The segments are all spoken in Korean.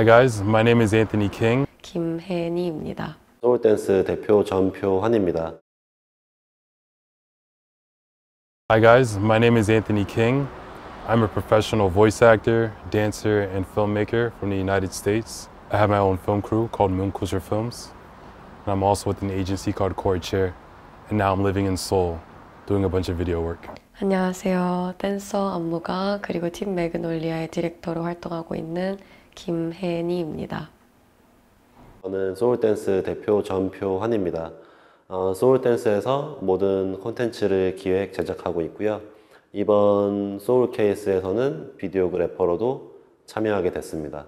Hi guys, my name is Anthony King. 김혜니입니다. 소울댄스 대표 전표환입니다. Hi guys, my name is Anthony King. I'm a professional voice actor, dancer, and filmmaker from the United States. I have my own film crew called Moonkusher Films. And I'm also with an agency called Chord Chair. And now I'm living in Seoul, doing a bunch of video work. 안녕하세요. 댄서 안무가 그리고 팀 매그놀리아의 디렉터로 활동하고 있는 김혜니입니다. 저는 소울댄스 대표 전표환입니다. 소울댄스에서 모든 콘텐츠를 기획, 제작하고 있고요. 이번 소울 케이스에서는 비디오그래퍼로도 참여하게 됐습니다.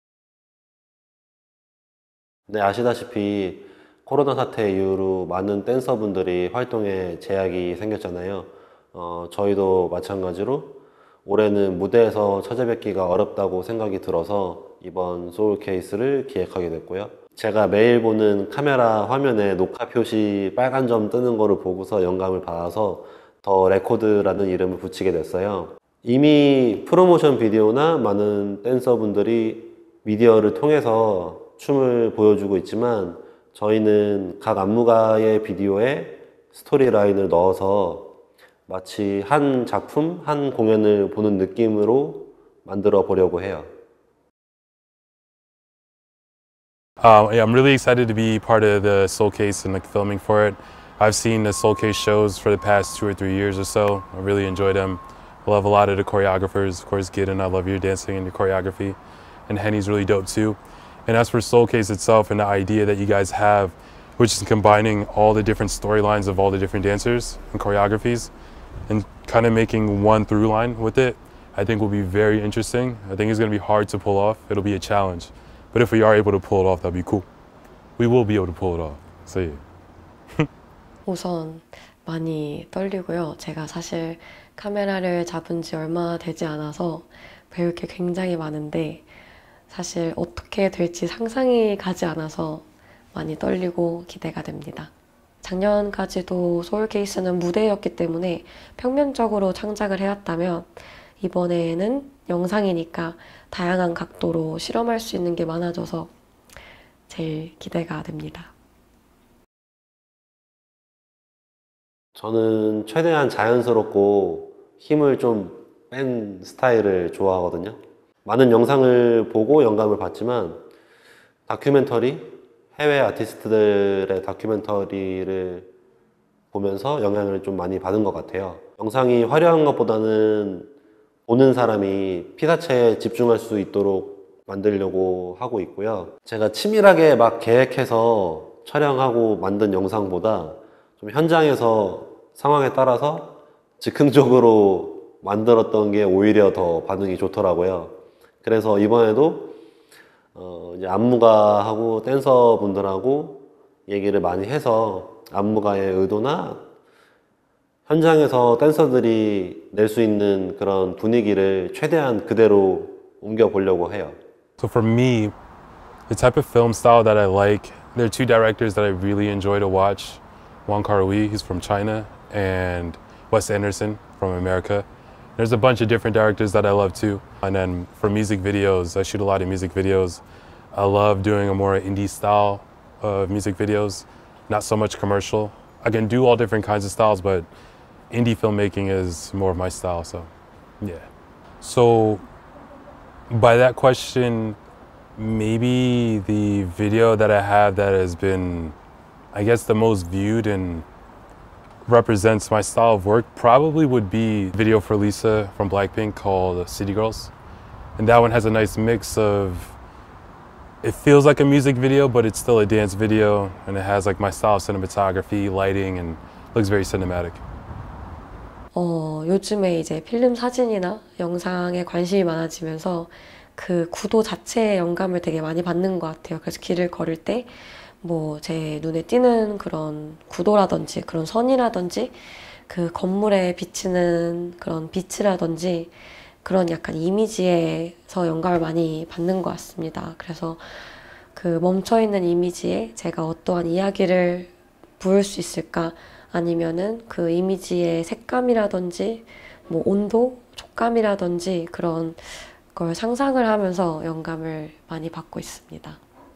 네, 아시다시피 코로나 사태 이후로 많은 댄서분들이 활동에 제약이 생겼잖아요. 저희도 마찬가지로 올해는 무대에서 찾아뵙기가 어렵다고 생각이 들어서 이번 소울 케이스를 기획하게 됐고요. 제가 매일 보는 카메라 화면에 녹화 표시 빨간 점 뜨는 거를 보고서 영감을 받아서 더 레코드라는 이름을 붙이게 됐어요. 이미 프로모션 비디오나 많은 댄서분들이 미디어를 통해서 춤을 보여주고 있지만 저희는 각 안무가의 비디오에 스토리라인을 넣어서 마치 한 작품, 한 공연을 보는 느낌으로 만들어 보려고 해요. Yeah, I'm really excited to be part of the Soul Case and filming for it. I've seen the Soul Case shows for the past 2 or 3 years or so. I really enjoy them. I love a lot of the choreographers. Of course, Gideon, I love your dancing and your choreography. And Henny's really dope too. And as for Soul Case itself and the idea that you guys have, which is combining all the different storylines of all the different dancers and choreographies and kind of making one through line with it, I think will be very interesting. I think it's going to be hard to pull off. It'll be a challenge. But if we are able to pull it off, that'd be cool. We will be able to pull it off. So yeah. 우선 많이 떨리고요. 제가 사실 카메라를 잡은 지 얼마 되지 않아서 배울 게 굉장히 많은데 사실 어떻게 될지 상상이 가지 않아서 많이 떨리고 기대가 됩니다. 작년까지도 소울케이스는 무대였기 때문에 평면적으로 창작을 해왔다면 이번에는 영상이니까 다양한 각도로 실험할 수 있는 게 많아져서 제일 기대가 됩니다. 저는 최대한 자연스럽고 힘을 좀 뺀 스타일을 좋아하거든요. 많은 영상을 보고 영감을 받지만 다큐멘터리, 해외 아티스트들의 다큐멘터리를 보면서 영향을 좀 많이 받은 것 같아요. 영상이 화려한 것보다는 보는 사람이 피사체에 집중할 수 있도록 만들려고 하고 있고요. 제가 치밀하게 막 계획해서 촬영하고 만든 영상보다 좀 현장에서 상황에 따라서 즉흥적으로 만들었던 게 오히려 더 반응이 좋더라고요. 그래서 이번에도 이제 안무가하고 댄서분들하고 얘기를 많이 해서 안무가의 의도나 현장에서 댄서들이 낼 수 있는 그런 분위기를 최대한 그대로 옮겨보려고 해요. So for me, the type of film style that I like, there are 2 directors that I really enjoy to watch. Wong Kar-wai, he's from China, and Wes Anderson from America. There's a bunch of different directors that I love too. And then for music videos, I shoot a lot of music videos. I love doing a more indie style of music videos, not so much commercial. I can do all different kinds of styles, but indie filmmaking is more of my style, so yeah. So by that question, maybe the video that I have that has been, I guess, the most viewed and represents my style of work probably would be a video for Lisa from Blackpink called City Girls. And that one has a nice mix of, it feels like a music video, but it's still a dance video. And it has like my style of cinematography, lighting, and looks very cinematic. 요즘에 이제 필름 사진이나 영상에 관심이 많아지면서 그 구도 자체의 영감을 되게 많이 받는 것 같아요. 그래서 길을 걸을 때 뭐 제 눈에 띄는 그런 구도라든지 그런 선이라든지 그 건물에 비치는 그런 빛이라든지 그런 약간 이미지에서 영감을 많이 받는 것 같습니다. 그래서 그 멈춰있는 이미지에 제가 어떠한 이야기를 부을 수 있을까, 아니면은 그 이미지의 색감이라든지 뭐 온도, 촉감이라든지 그런 걸 상상을 하면서 영감을 많이 받고 있습니다.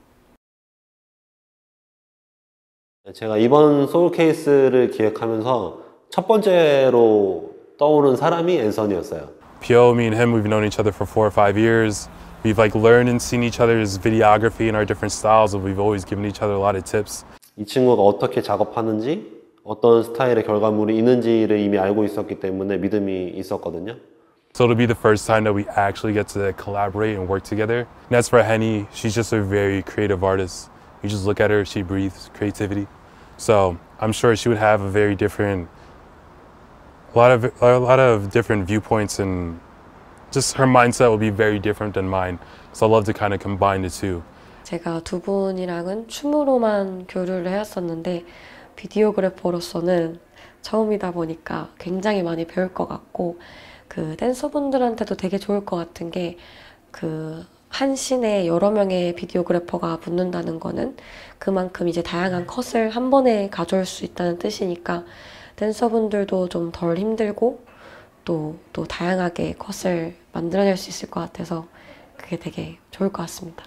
제가 이번 소울 케이스를 기획하면서 첫 번째로 떠오른 사람이 앤서니였어요. Pio, me and him, we've known each other for 4 or 5 years. We've like learned and seen each other's videography and our different styles, and we've always given each other a lot of tips. 이 친구가 어떻게 작업하는지, 어떤 스타일의 결과물이 있는지를 이미 알고 있었기 때문에 믿음이 있었거든요. So it'll be the first time that we actually get to collaborate and work together. And as for Henny, she's just a very creative artist. You just look at her, she breathes creativity. So I'm sure she would have a very different, a lot of different viewpoints, and just her mindset will be very different than mine. So I love to kind of combine the two. 제가 두 분이랑은 춤으로만 교류를 해왔었는데 비디오그래퍼로서는 처음이다 보니까 굉장히 많이 배울 것 같고, 그 댄서분들한테도 되게 좋을 것 같은 게, 그 한 씬에 여러 명의 비디오그래퍼가 붙는다는 거는 그만큼 이제 다양한 컷을 한 번에 가져올 수 있다는 뜻이니까 댄서분들도 좀 덜 힘들고 또 다양하게 컷을 만들어낼 수 있을 것 같아서 그게 되게 좋을 것 같습니다.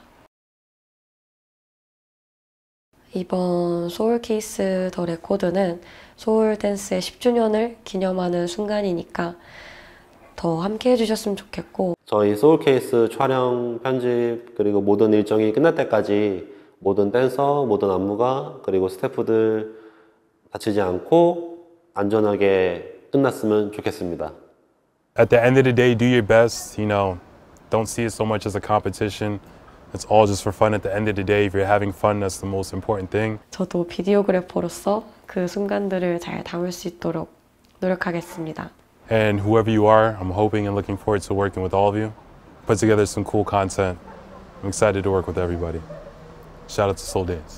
이번 소울 케이스 더 레코드는 소울 댄스의 10주년을 기념하는 순간이니까 더 함께 해주셨으면 좋겠고, 저희 소울 케이스 촬영, 편집, 그리고 모든 일정이 끝날 때까지 모든 댄서, 모든 안무가, 그리고 스태프들 다치지 않고 안전하게 끝났으면 좋겠습니다. At the end of the day, do your best. You know, don't see it so much as a competition. It's all just for fun. At the end of the day, if you're having fun, that's the most important thing. 저도 비디오그래퍼로서 그 순간들을 잘 담을 수 있도록 노력하겠습니다. And whoever you are, I'm hoping and looking forward to working with all of you. Put together some cool content. I'm excited to work with everybody. Shout out to Soul Dance.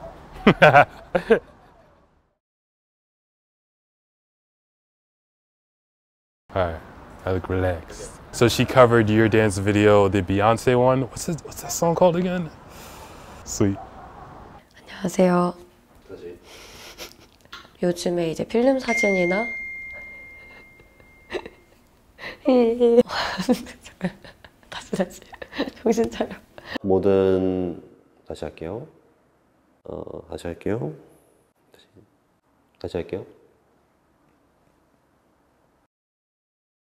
Alright, I look relaxed. So she covered your dance video, the Beyonce one. What's that song called again? Sweet. 안녕하세요. 요즘에 이제 필름 사진이나 다시 정신 차려. 다시 할게요. 다시 할게요.